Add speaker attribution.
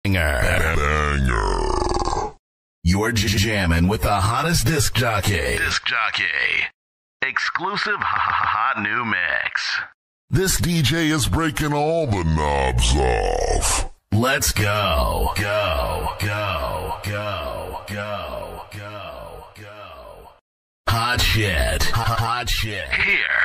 Speaker 1: Banger. You're jamming with the hottest disc jockey. Exclusive hot new mix. This DJ is breaking all the knobs off. Let's go. Go. Hot shit. Here